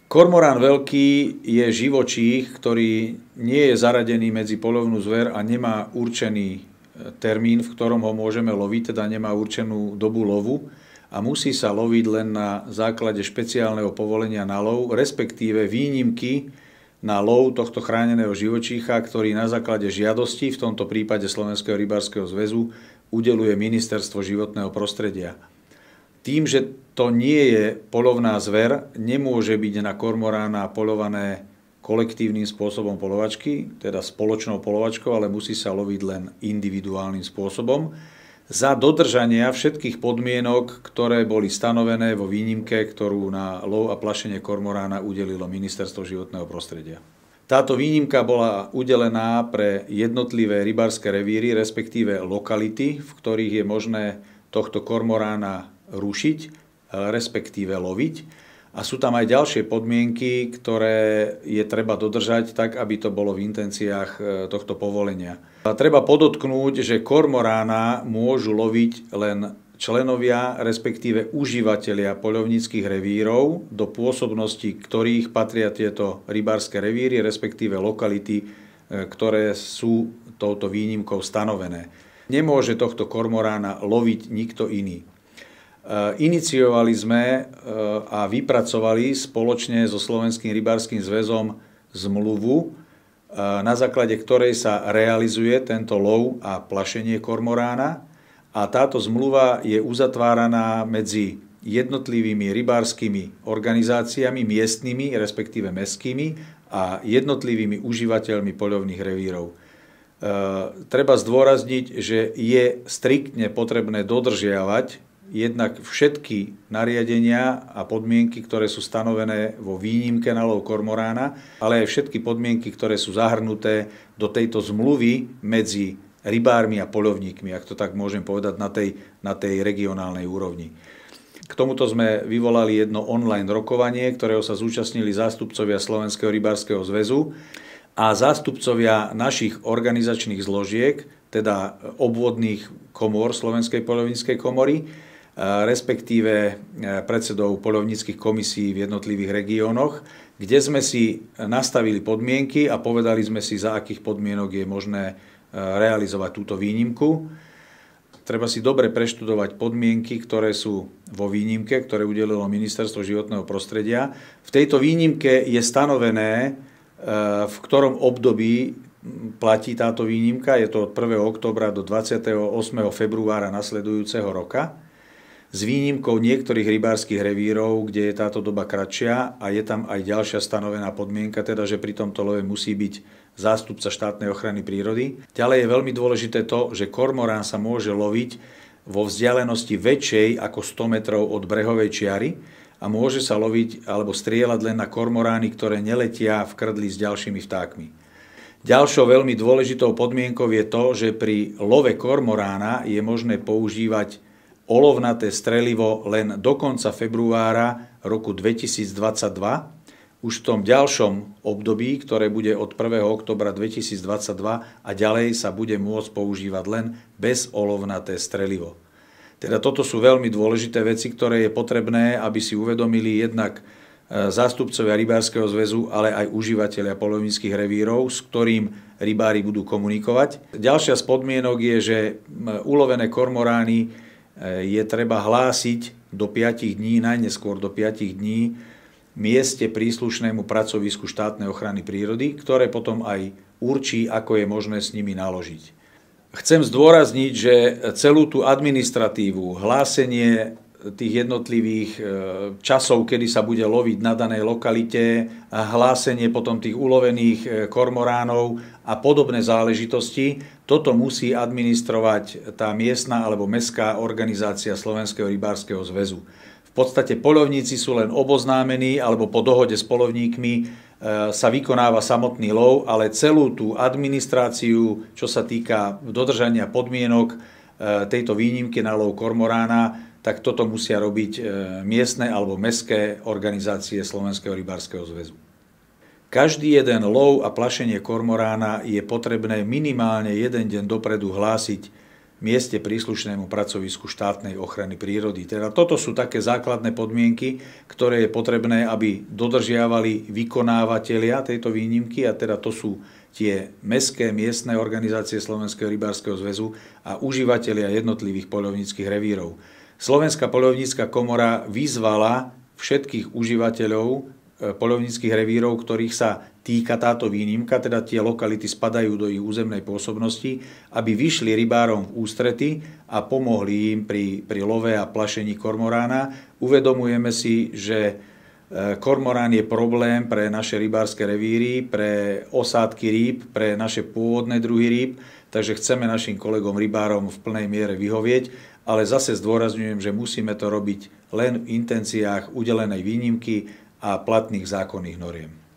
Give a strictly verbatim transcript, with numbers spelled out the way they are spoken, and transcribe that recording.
Kormorán veľký je živočích, ktorý nie je zaradený medzi poľovnú zver a nemá určený termín, v ktorom ho môžeme loviť, teda nemá určenú dobu lovu a musí sa loviť len na základe špeciálneho povolenia na lov, respektíve výnimky na lov tohto chráneného živočícha, ktorý na základe žiadosti, v tomto prípade Slovenského rybárskeho zväzu, udeľuje Ministerstvo životného prostredia. Tým, že to nie je poľovná zver, nemôže byť na kormorána poľované kolektívnym spôsobom poľovačky, teda spoločnou poľovačkou, ale musí sa loviť len individuálnym spôsobom za dodržania všetkých podmienok, ktoré boli stanovené vo výnimke, ktorú na lov a plašenie kormorána udelilo Ministerstvo životného prostredia. Táto výnimka bola udelená pre jednotlivé rybárske revíry, respektíve lokality, v ktorých je možné tohto kormorána rušiť, respektíve loviť. A sú tam aj ďalšie podmienky, ktoré je treba dodržať tak, aby to bolo v intenciách tohto povolenia. A treba podotknúť, že kormorána môžu loviť len členovia, respektíve užívateľia poľovníckych revírov, do pôsobnosti ktorých patria tieto rybárske revíry, respektíve lokality, ktoré sú touto výnimkou stanovené. Nemôže tohto kormorána loviť nikto iný. Iniciovali sme a vypracovali spoločne so Slovenským rybárskym zväzom zmluvu, na základe ktorej sa realizuje tento lov a plašenie kormorána. A táto zmluva je uzatváraná medzi jednotlivými rybárskymi organizáciami, miestnymi, respektíve mestskými a jednotlivými užívateľmi poľovných revírov. Treba zdôrazniť, že je striktne potrebné dodržiavať jednak všetky nariadenia a podmienky, ktoré sú stanovené vo výnimke na lov kormorána, ale aj všetky podmienky, ktoré sú zahrnuté do tejto zmluvy medzi rybármi a poľovníkmi, ak to tak môžem povedať, na tej, na tej regionálnej úrovni. K tomuto sme vyvolali jedno online rokovanie, ktorého sa zúčastnili zástupcovia Slovenského rybárskeho zväzu a zástupcovia našich organizačných zložiek, teda obvodných komôr Slovenskej poľovníckej komory, respektíve predsedov poľovníckych komisí v jednotlivých regiónoch, kde sme si nastavili podmienky a povedali sme si, za akých podmienok je možné realizovať túto výnimku. Treba si dobre preštudovať podmienky, ktoré sú vo výnimke, ktoré udelilo Ministerstvo životného prostredia. V tejto výnimke je stanovené, v ktorom období platí táto výnimka. Je to od prvého októbra do dvadsiateho ôsmeho februára nasledujúceho roka, s výnimkou niektorých rybárskych revírov, kde je táto doba kratšia a je tam aj ďalšia stanovená podmienka, teda že pri tomto love musí byť zástupca štátnej ochrany prírody. Ďalej je veľmi dôležité to, že kormorán sa môže loviť vo vzdialenosti väčšej ako sto metrov od brehovej čiary a môže sa loviť alebo strieľať len na kormorány, ktoré neletia v krdli s ďalšími vtákmi. Ďalšou veľmi dôležitou podmienkou je to, že pri love kormorána je možné používať olovnaté strelivo len do konca februára roku dvetisícdvadsaťdva. Už v tom ďalšom období, ktoré bude od prvého októbra dvetisícdvadsaťdva a ďalej, sa bude môcť používať len bezolovnaté strelivo. Teda toto sú veľmi dôležité veci, ktoré je potrebné, aby si uvedomili jednak zástupcovia Rybárskeho zväzu, ale aj užívateľia poľovníckych revírov, s ktorým rybári budú komunikovať. Ďalšia z podmienok je, že ulovené kormorány je treba hlásiť do piatich dní, najneskôr do piatich dní, mieste príslušnému pracovisku štátnej ochrany prírody, ktoré potom aj určí, ako je možné s nimi naložiť. Chcem zdôrazniť, že celú tú administratívu, hlásenie tých jednotlivých časov, kedy sa bude loviť na danej lokalite, a hlásenie potom tých ulovených kormoránov a podobné záležitosti, toto musí administrovať tá miestna alebo mestská organizácia Slovenského rybárskeho zväzu. V podstate poľovníci sú len oboznámení alebo po dohode s poľovníkmi sa vykonáva samotný lov, ale celú tú administráciu, čo sa týka dodržania podmienok tejto výnimky na lov kormorána, tak toto musia robiť miestne alebo mestské organizácie Slovenského rybárskeho zväzu. Každý jeden lov a plašenie kormorána je potrebné minimálne jeden deň dopredu hlásiť mieste príslušnému pracovisku štátnej ochrany prírody. Teda toto sú také základné podmienky, ktoré je potrebné, aby dodržiavali vykonávateľia tejto výnimky, a teda to sú tie mestské, miestne organizácie Slovenského rybárskeho zväzu a užívateľia jednotlivých poľovníckych revírov. Slovenská poľovnícka komora vyzvala všetkých užívateľov poľovníckych revírov, ktorých sa týka táto výnimka, teda tie lokality spadajú do ich územnej pôsobnosti, aby vyšli rybárom v ústrety a pomohli im pri, pri love a plašení kormorána. Uvedomujeme si, že kormorán je problém pre naše rybárske revíry, pre osádky rýb, pre naše pôvodné druhy rýb, takže chceme našim kolegom rybárom v plnej miere vyhovieť, ale zase zdôrazňujem, že musíme to robiť len v intenciách udelenej výnimky a platných zákonných noriem.